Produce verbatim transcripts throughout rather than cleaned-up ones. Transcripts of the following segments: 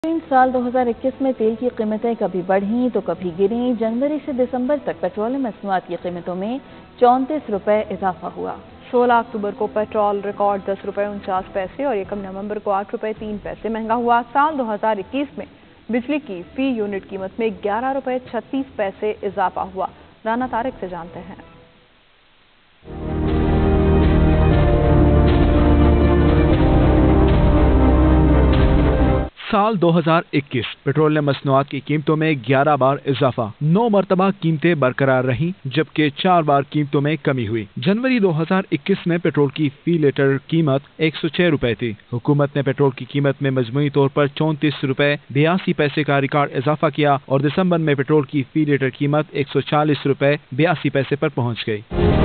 साल दो हज़ार इक्कीस में तेल की कीमतें कभी बढ़ीं तो कभी गिरीं। जनवरी से दिसंबर तक पेट्रोलियम मसनूआत की कीमतों में चौंतीस रुपए इजाफा हुआ। सोलह अक्टूबर को पेट्रोल रिकॉर्ड दस रुपए उनचास पैसे और यकम नवंबर को आठ रुपए तीन पैसे महंगा हुआ। साल दो हज़ार इक्कीस में बिजली की फी यूनिट कीमत में ग्यारह रुपए छत्तीस पैसे इजाफा हुआ। राना तारिक से जानते हैं। साल दो हज़ार इक्कीस पेट्रोलियम मसनूआत की कीमतों में ग्यारह बार इजाफा, नौ मरतबा कीमतें बरकरार रहीं, जबकि चार बार कीमतों में कमी हुई। जनवरी दो हज़ार इक्कीस में पेट्रोल की फी लीटर कीमत एक सौ छह रुपए थी। हुकूमत ने पेट्रोल की कीमत में मजमूई तौर पर चौंतीस रुपए बयासी पैसे का रिकॉर्ड इजाफा किया और दिसंबर में पेट्रोल की फी लीटर कीमत एक सौ चालीस रुपए बयासी पैसे पर पहुंच गई।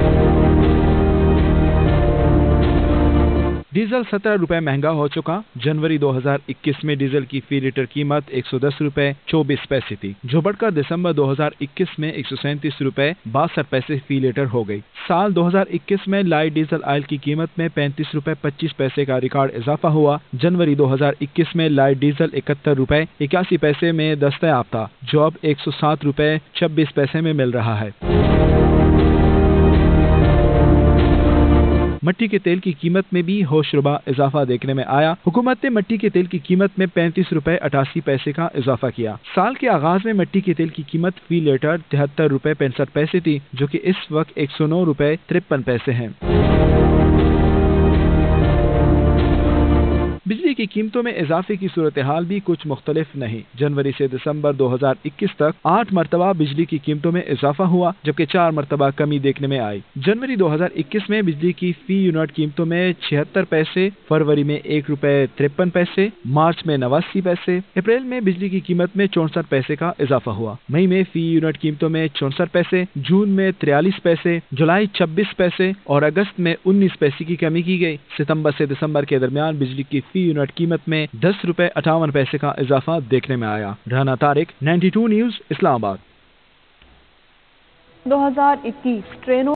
डीजल सत्रह रुपए महंगा हो चुका। जनवरी दो हज़ार इक्कीस में डीजल की फी लीटर कीमत एक सौ दस रुपए चौबीस पैसे थी, जो बढ़कर दिसंबर दो हज़ार इक्कीस में एक सौ सैंतीस रुपए बासठ पैसे फी लीटर हो गई। साल दो हज़ार इक्कीस में लाइट डीजल ऑयल की कीमत में पैंतीस रुपए पच्चीस पैसे का रिकॉर्ड इजाफा हुआ। जनवरी दो हज़ार इक्कीस में लाइट डीजल इकहत्तर रुपए इक्यासी पैसे में दस्तयाब था, जो अब एक सौ सात रुपए छब्बीस पैसे में मिल रहा है। मट्टी के तेल की कीमत में भी होशरुबा इजाफा देखने में आया। हुकूमत ने मट्टी के तेल की कीमत में पैंतीस रुपए अठासी पैसे का इजाफा किया। साल के आगाज में मट्टी के तेल की कीमत फी लीटर तिहत्तर रुपए पैंसठ पैसे थी, जो कि इस वक्त एक सौ नौ रुपए तिरपन पैसे है। बिजली की कीमतों में इजाफे की सूरत हाल भी कुछ मुख्तलिफ नहीं। जनवरी से दिसंबर दो हज़ार इक्कीस तक आठ मरतबा बिजली की कीमतों में इजाफा हुआ, जबकि चार मरतबा कमी देखने में आई। जनवरी दो हज़ार इक्कीस में बिजली की फी यूनिट कीमतों में छिहत्तर पैसे, फरवरी में एक रुपए तिरपन पैसे, मार्च में नवासी पैसे, अप्रैल में बिजली की कीमत में चौसठ पैसे का इजाफा हुआ। मई में फी यूनिट कीमतों में चौसठ पैसे, जून में तिरालीस पैसे, जुलाई छब्बीस पैसे और अगस्त में उन्नीस पैसे की कमी की गई। सितंबर से दिसंबर के दरमियान बिजली की फी यूनिट कीमत में दस रुपए अठावन पैसे का इजाफा देखने में आया। राना तारिक, बानवे न्यूज, इस्लामाबाद। दो हज़ार इक्कीस ट्रेनों